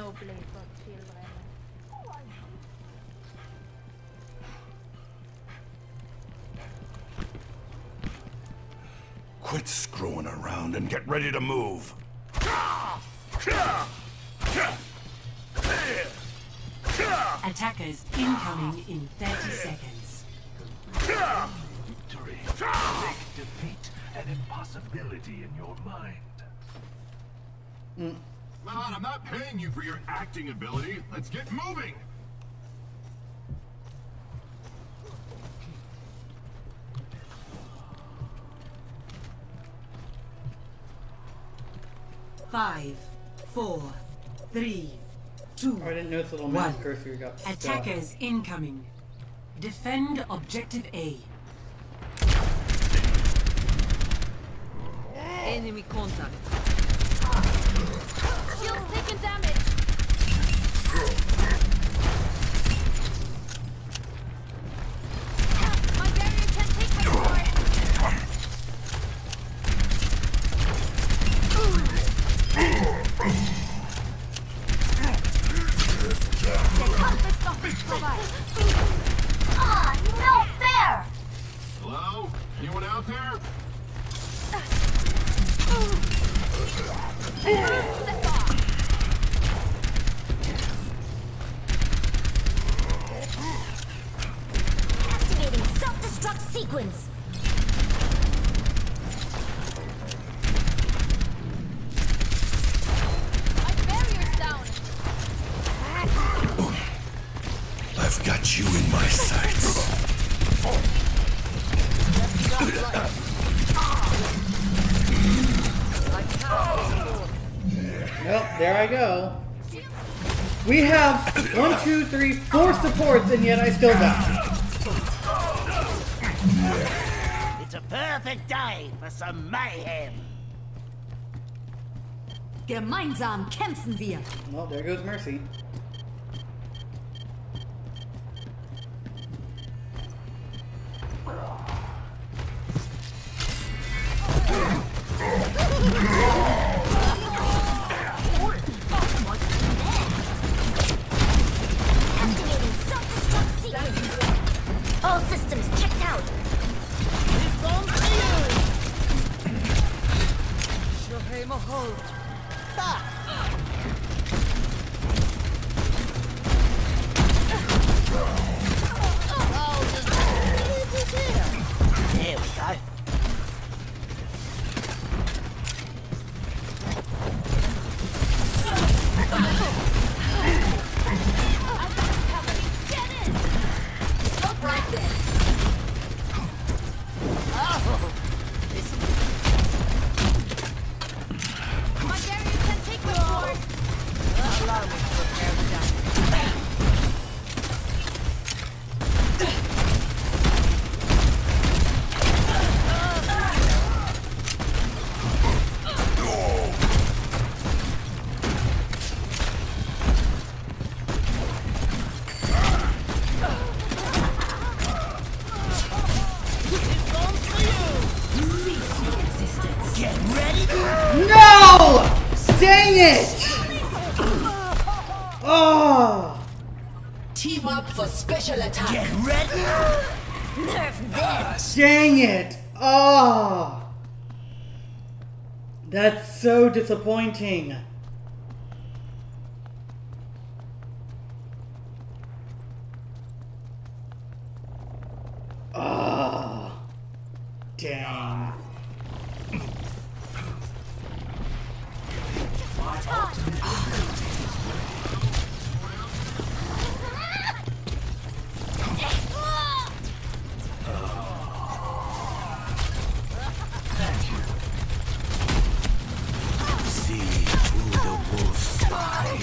no place for children. Quit screwing around and get ready to move. Attackers incoming in 30 seconds. Victory. Make defeat an impossibility in your mind. Come on, I'm not paying you for your acting ability. Let's get moving. Five, 4, 3, 2, I didn't notice the little mouse cursor got stuck. Attackers incoming. Defend objective A. Enemy contact. Shields taking damage. My barrier can't take my sword. No fair! Hello? Anyone out there? Activating self-destruct sequence. My barrier's down. I've got you in my sights. Well, there I go. We have 1, 2, 3, 4 supports, and yet I still die. It's a perfect day for some mayhem. Gemeinsam kämpfen wir. Well, there goes Mercy. Activating self-destruct sequence. All systems checked out. This one's for you. Show him a hold. There we go. My barrier can't take my sword. Allow me to repair the damage. Get ready. No! Dang it! Oh! Team up for special attack. Get ready. Nerf this. Dang it! Oh! That's so disappointing. Oh! Dang. See through the wolf's eye.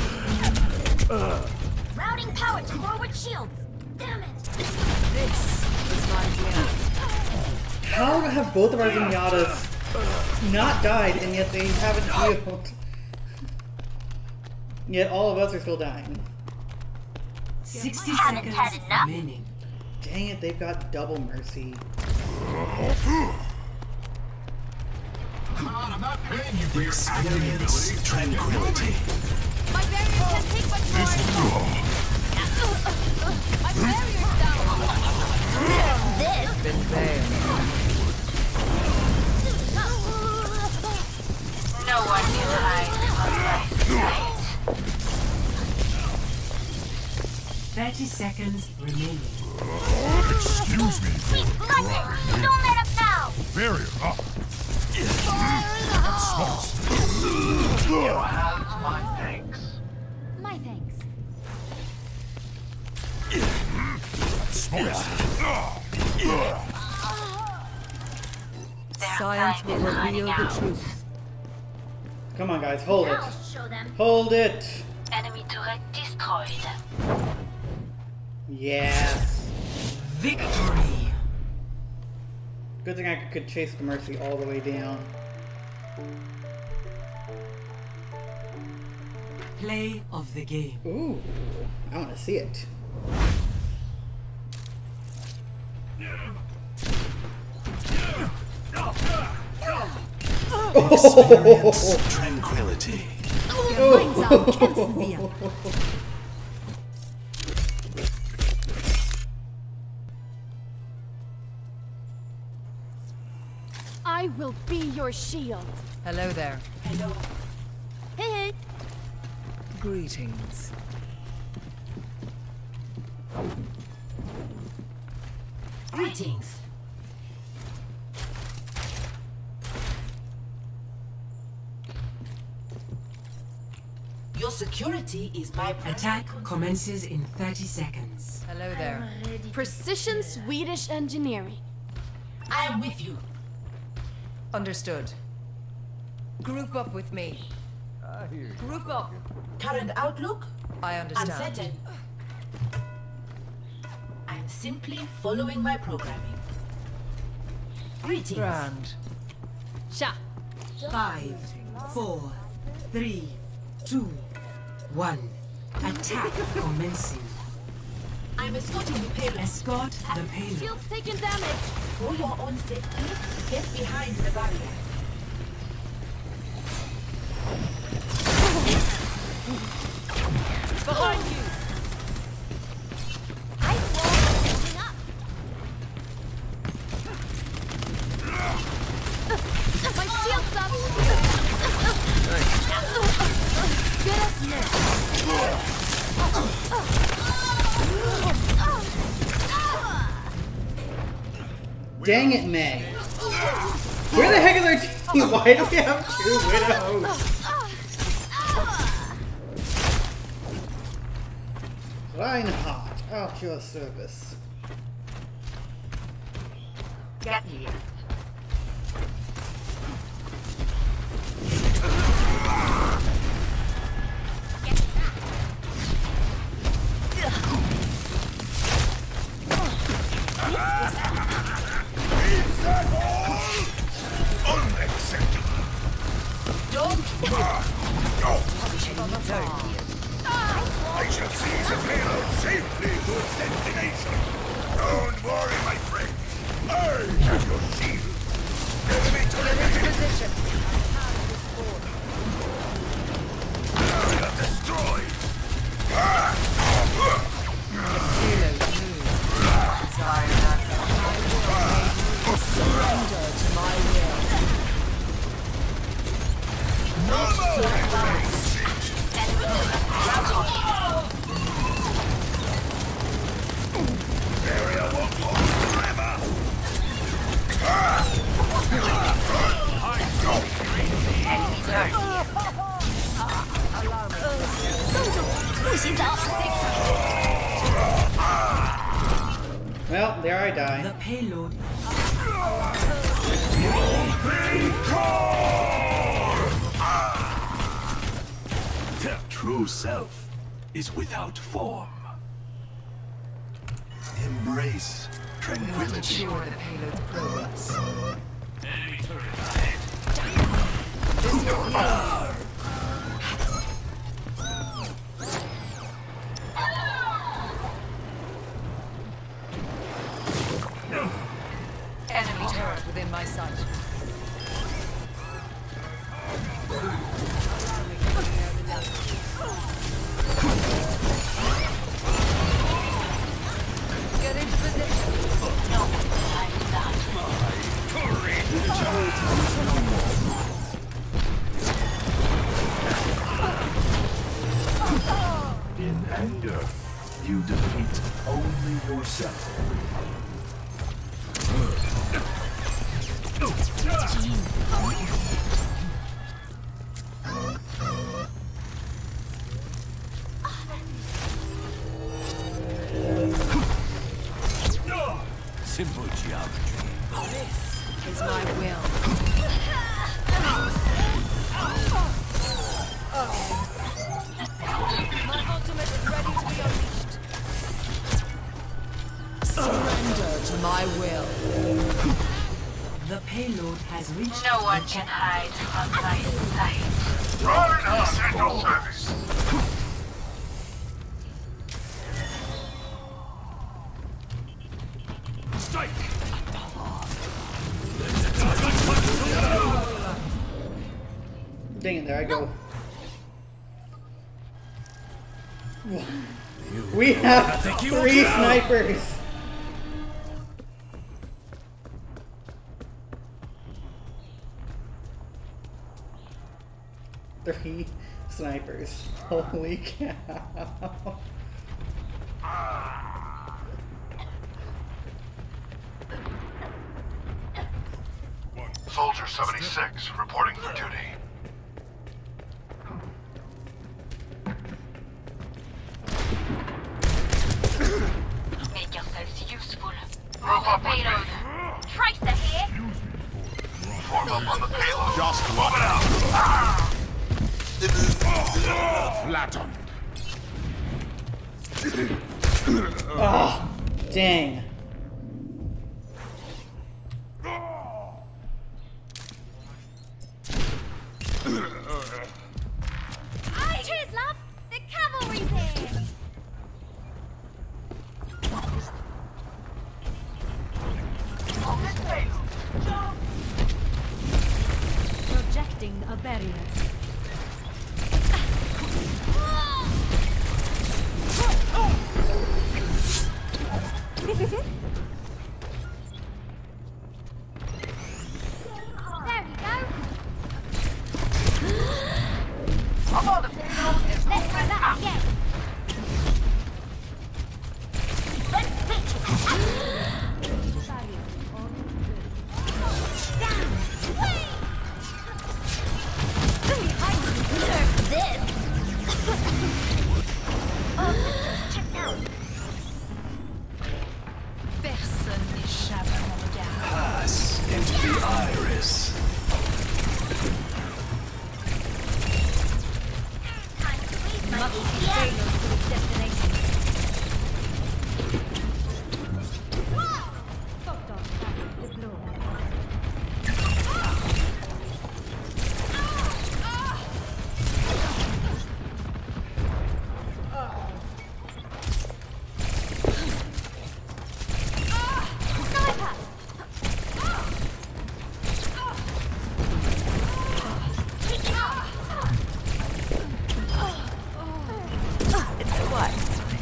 Routing power to forward shields. Damn it. This is my game. How have both of our Zenyatas not died and yet they haven't healed? Yet all of us are still dying. 60 Haven't seconds had enough. remaining. Dang it, they've got double mercy. Come on, I'm not paying you for your acting Experience ability. tranquility. My barrier can't take much more. My barrier's down. Been there. No one can hide from my sight. 30 seconds remaining. Excuse me. Please, Blunder! Don't let him know! Barrier up. You have my thanks. My thanks. Science will reveal the truth. Come on, guys, hold it. Now show them. Hold it. Enemy turret destroyed. Yes. Victory! Good thing I could chase the Mercy all the way down. Play of the game. Ooh, I want to see it. Experience tranquility. Gemeinsam kämpfen wir. I will be your shield. Hello there. Hey, hey. Greetings. Greetings. Your security is my Attack commences in 30 seconds. Hello there. Precision Swedish engineering. I am with you. Understood. Group up with me. Group up. Current outlook? I understand. Uncertain. I'm simply following my programming. Greetings. Grand. Sha. 5, 4, 3, 2, 1. Attack commencing. I'm escorting the payload. Escort the payload. Shield's taking damage. For your own safety, get behind the barrier. Behind you. Ice wall coming up. My shield's up. Get us next. Dang it, Meg. Where the heck is our team? Why do we have 2 widows? Reinhardt, out your service. Get me. I shall seize the payload safely to its destination. Don't worry, my friend. I have your shield. Enemy turret Position. area destroyed. Payload moved. Desire not. Surrender to my will. Area won't last forever. Well, there I die. The payload. The true self is without form. Embrace tranquility. Ensure the payload's progress. Enemy turret ahead. Enemy turret within my sight. only yourself. Simple geometry. This is my will. My ultimate is ready to be unleashed. Surrender to my will. The payload has reached No one the can checkpoint. hide from my sight. Right on central service. Strike! Dang it, there I go. We have 3 snipers. Three snipers. Holy cow. Soldier 76 reporting for duty. Make yourselves useful. Group up with me. Payload. Tracer here. Form up on the payload. Just move it out. Flattened. Oh, dang. Cheers, love. The cavalry's here. Projecting a barrier. There we go. Let's try that again. Personne n'échappe à mon regard. Pass into the iris. Must be payload to its destination. Photon package deployed. Sniper! It's what?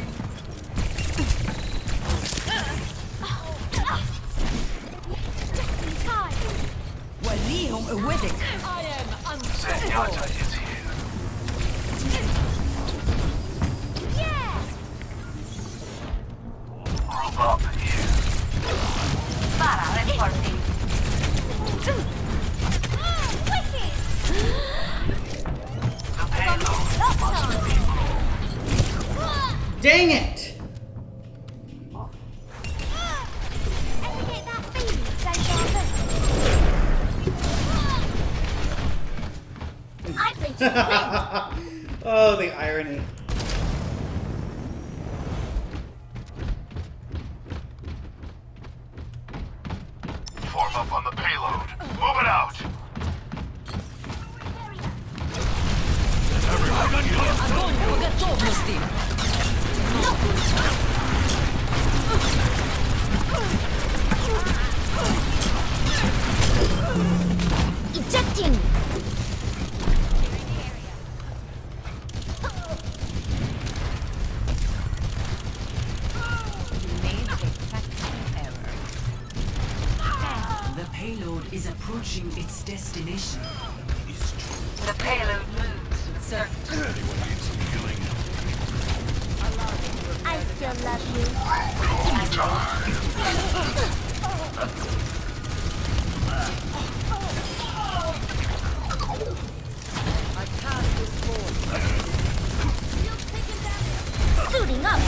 Just in time. وليهم قوتك. I am Zenyatta unstoppable. is here. Yeah! Group up here. Para reporting. Wicked! The payload must be moved. Dang it! Ever get that feeling, Zenyatta? I think you win. Oh, the irony. Form up on the payload. Move it out. Огонь по готовности. Ejecting! The payload is approaching its destination. The payload moves with certainty. I I still love you. I cast this forth. Suiting up.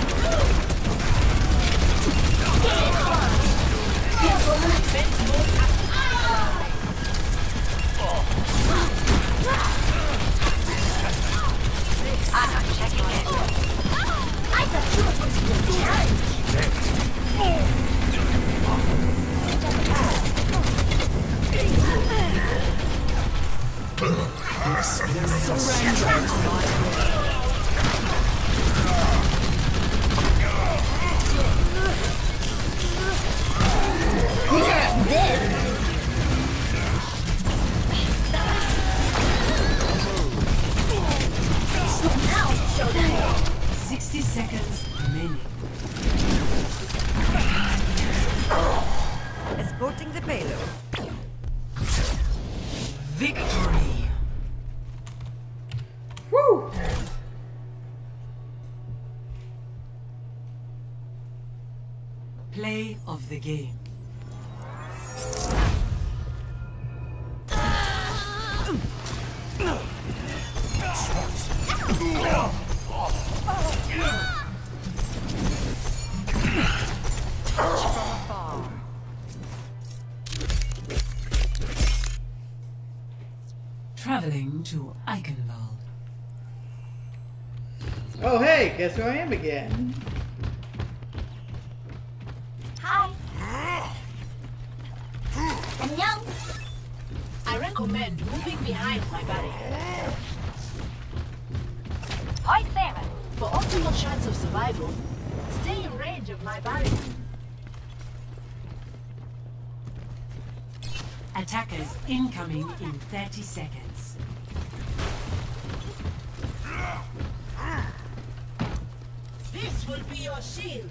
I'm not checking it. I got you into the this. 60 seconds remaining. Escorting the payload. Victory! Woo! Play of the game. Traveling to Eichenwald. Oh hey, guess who I am again? Hi. 안녕. I recommend moving behind my barrier. Point there. For optimal chance of survival, stay in range of my barrier. Attackers incoming in 30 seconds. This will be your shield.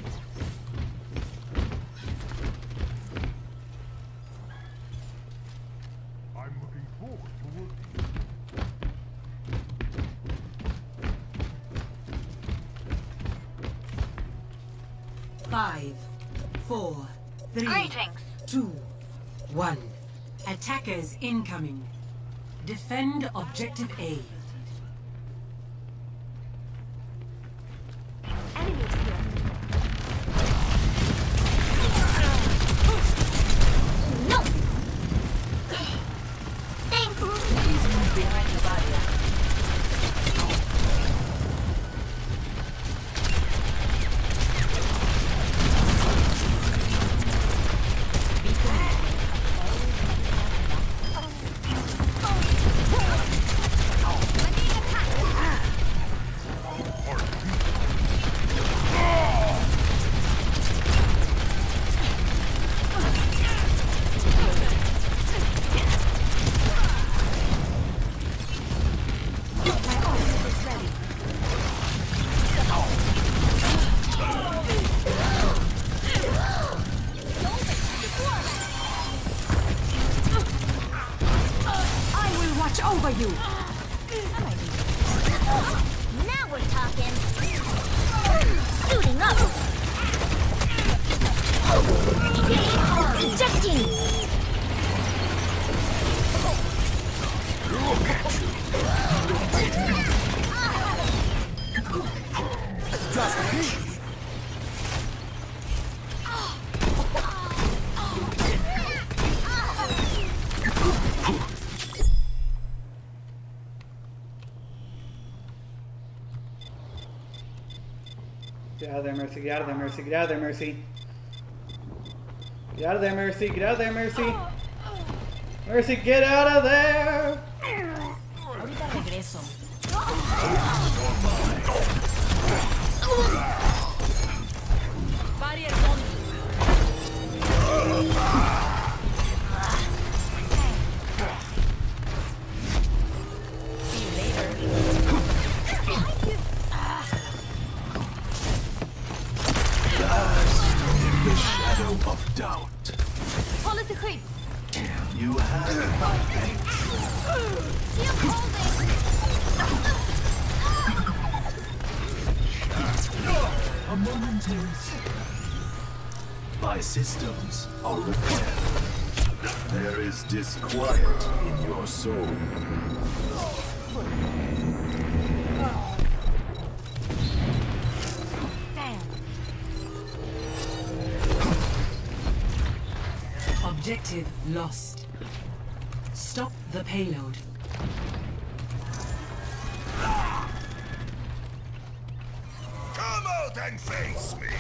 I'm looking forward to working. 5, 4, 3, Greetings. 2, 1. Attackers incoming. Defend objective A. Enemies here. No. Thanks. Please move behind the barrier. Over you! Now we're talking. Suiting up. Ejecting. Get out of there, Mercy. Get out of there, Mercy. Get out of there, Mercy. Get out of there, Mercy. Get out of there, Mercy. Mercy, get out of there! Ahorita regreso. Barrier gone. See you later. The shadow of doubt. Policy creep. You have my thanks. Keep holding. A momentary second. My systems are repaired. There is disquiet in your soul. Objective lost. Stop the payload. Come out and face me!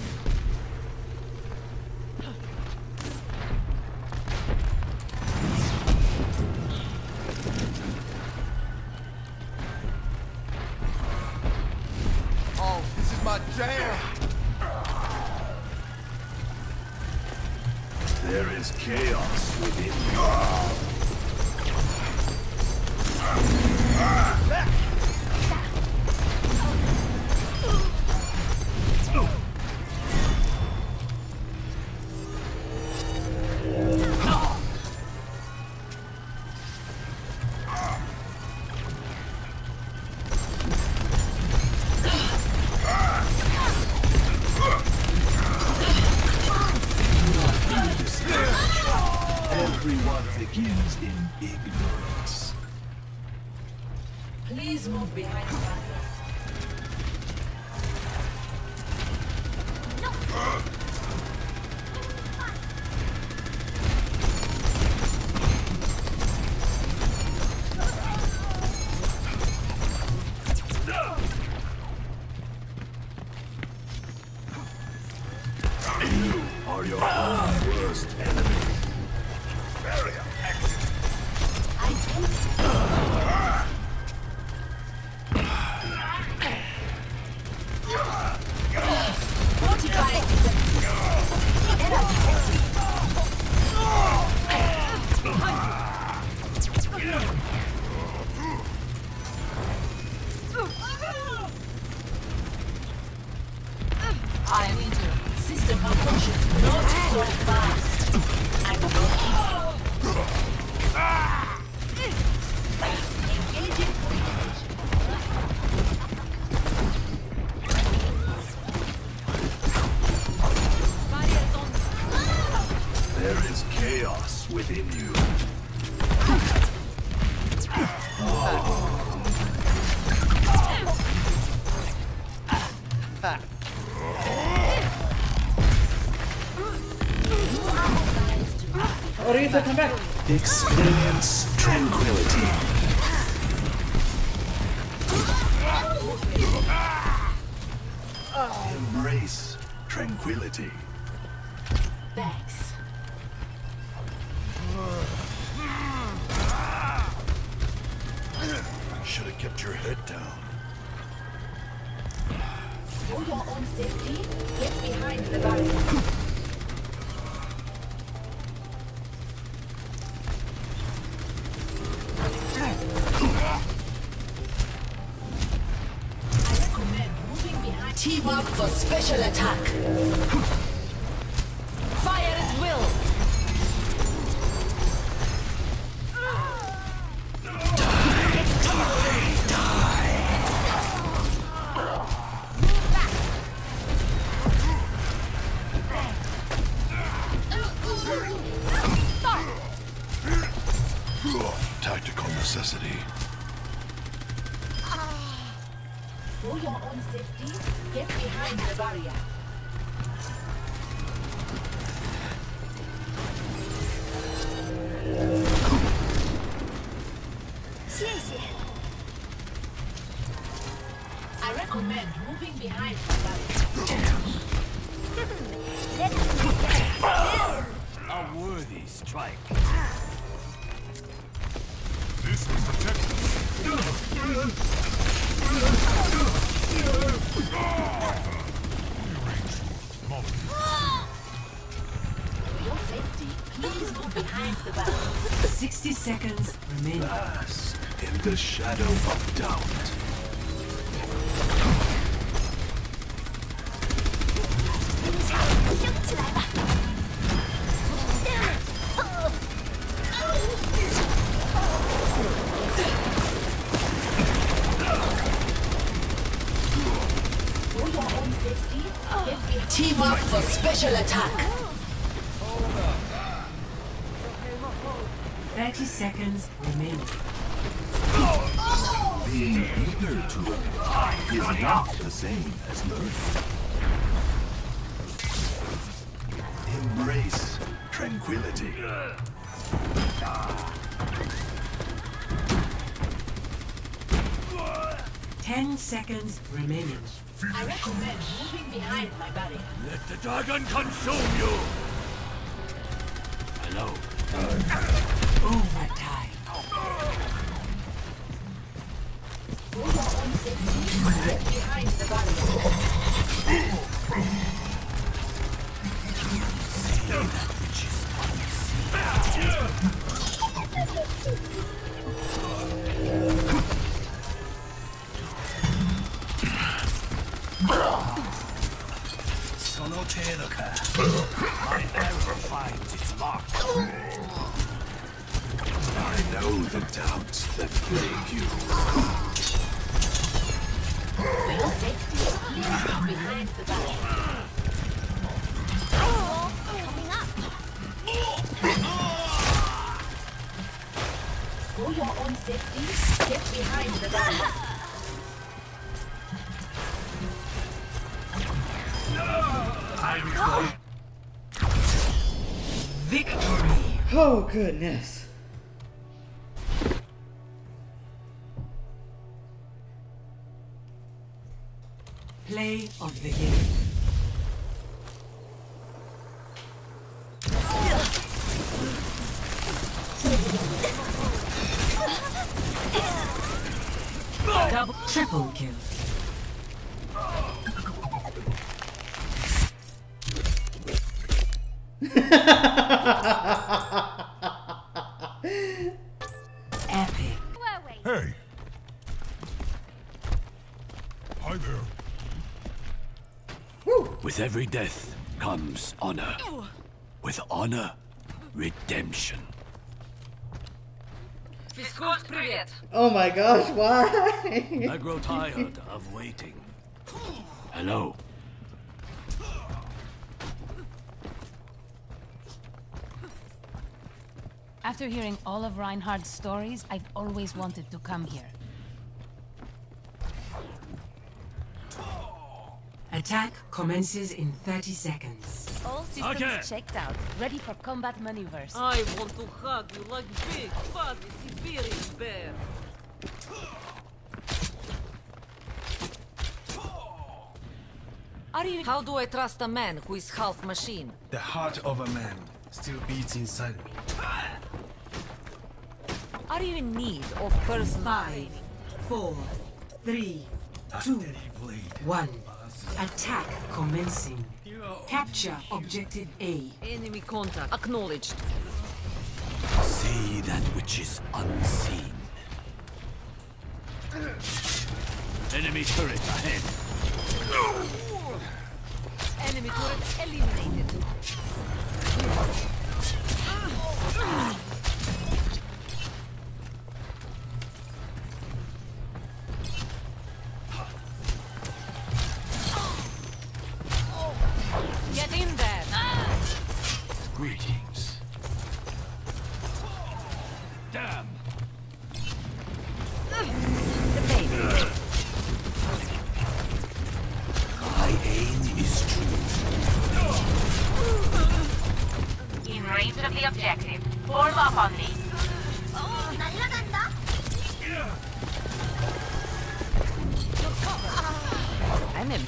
Oh, this is my jam! There is chaos within you. Everyone begins in ignorance. Please move behind the barrier. You are your own worst enemy. Barrier active. I am into system malfunction. Not so fast. I will not keep engaging There is chaos within you. Orisa, come back. Experience tranquility. Embrace tranquility. Thanks. Should have kept your head down. For your own safety, get behind the barrier. I recommend moving behind. Team up for special attack. Fire at will. Tactical necessity. For your own safety, get behind the barrier. I recommend moving behind the barrier. A worthy strike. This is the Texas. For your safety, please move behind the barrier. 60 seconds remaining. Bask in the shadow of doubt. for special attack. 30 seconds remaining. Being eager to is not the same as learning. Embrace tranquility. 10 seconds remaining. I recommend moving behind my body. Let the dragon consume you! Hello. Overtime. Get behind the body. My arrow finds its mark. I know the doubts that plague you. For your safety, move behind the body. Coming up. For your own safety, get behind the body. Victory. Oh, goodness. Play of the game. Double, triple kill. Epic. Hey! Hi there. With every death comes honor. With honor, redemption. Oh my gosh, why? I grow tired of waiting. Hello. After hearing all of Reinhardt's stories, I've always wanted to come here. Attack commences in 30 seconds. All systems Okay. checked out. Ready for combat maneuvers. I want to hug you like big, fuzzy Siberian bear. How do I trust a man who is half machine? The heart of a man still beats inside me. Are you in need of personal 5, 4, 3, 2, 1. Attack commencing. Capture objective A. enemy contact? Acknowledged. See that which is unseen. Enemy turret ahead. Enemy turret eliminated. Get in there. Greetings. Damn. The baby. My aim is true. In range of the objective. Form up on me. I'm in.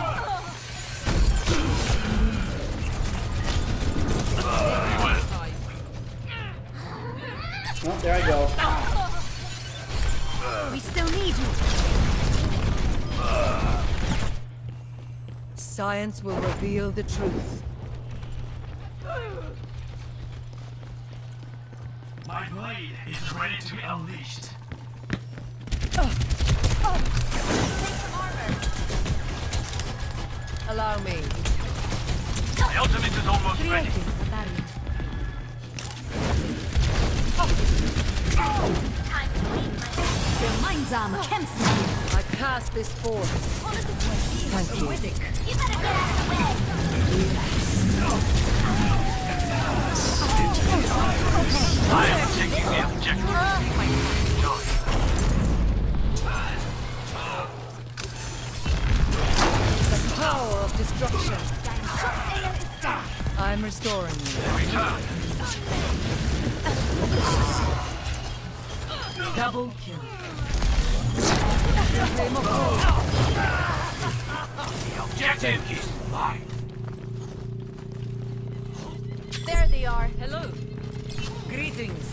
Oh, there I go. We still need you. Science will reveal the truth. My blade is ready to be unleashed. Allow me. My ultimate is almost ready. Gemeinsam kämpfen wir. I pass this force. Thank you. You better get out of the way. I am taking the objective. The power of destruction. I'm restoring you. Double kill. The objective is mine. There they are. Hello. Greetings.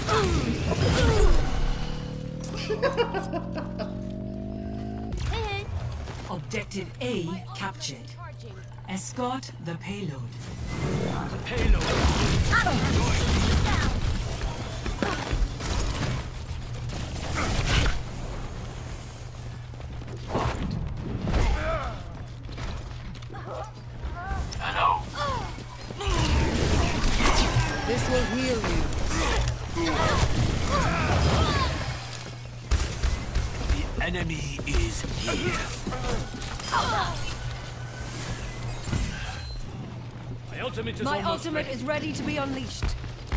Objective A captured. Escort the payload. The payload. Hello. This will heal you. The enemy is here. My ultimate is ready to be unleashed.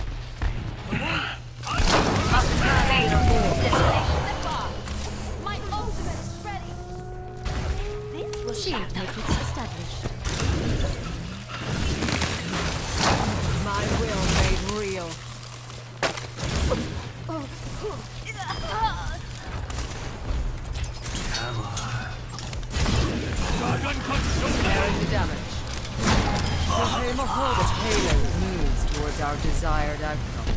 My ultimate is ready. This will shield matrix established. My will made real. There is the damage. The payload moves towards our desired outcome.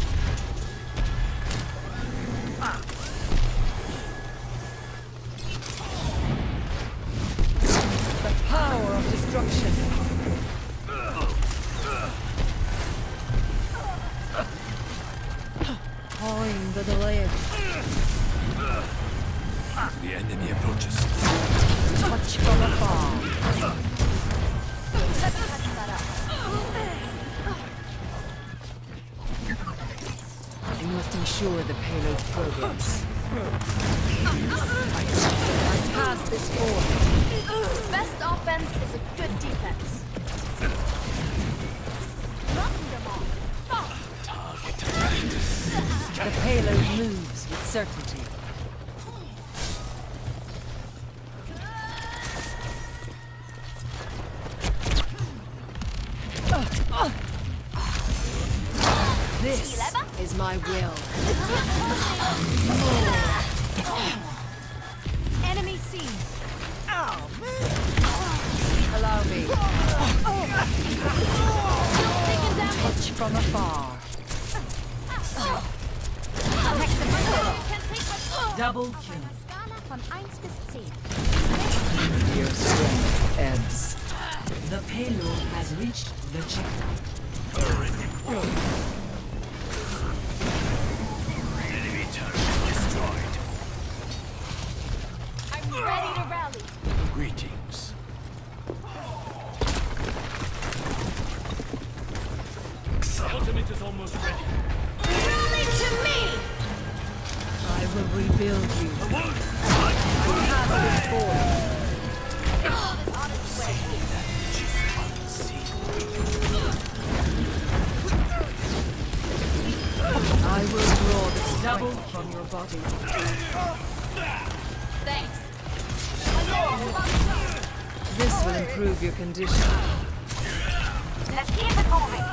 The power of destruction. Pawing the delay. The enemy approaches. Touch from afar. We must ensure the payload's progress. I pass this forward. Best offense is a good defense. Knocking them off. The payload moves with certainty. This is my will. Enemy seen. Allow me. Touch from afar. Double kill. Your strength ebbs. The payload has reached the checkpoint. Enemy turret destroyed. I'm ready to rally. Greetings. Ultimate is almost ready. Rally to me! I will rebuild you. Pass this forward. On its way. I will draw the strength from your body. Thanks. This will improve your condition. Let's keep it moving.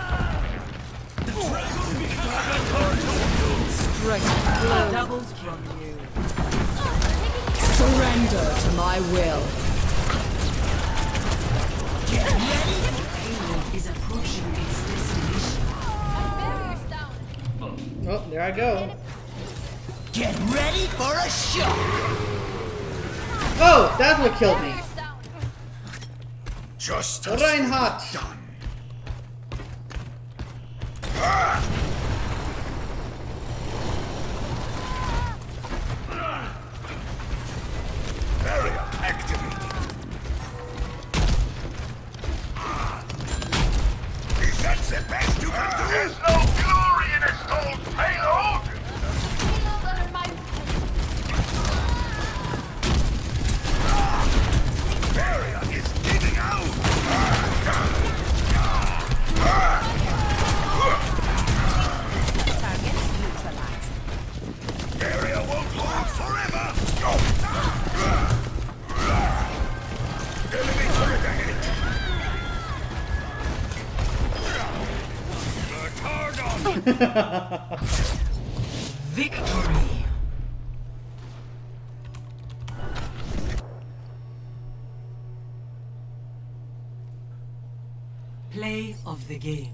Strength flows Doubles from you. Surrender to my will. Get ready. The payload is approaching its destination. Barriers down. Oh, there I go. Get ready for a shot! Oh, that's what killed me. Barriers down. Justice Reinhardt. done. Barrier activated. Is that the best you can do? There's no glory in a stalled payload! Payload under my Victory. Play of the game.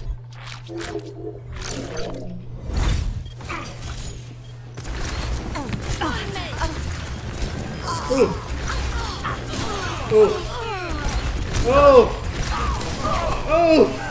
Ooh. Ooh. Oh! Oh!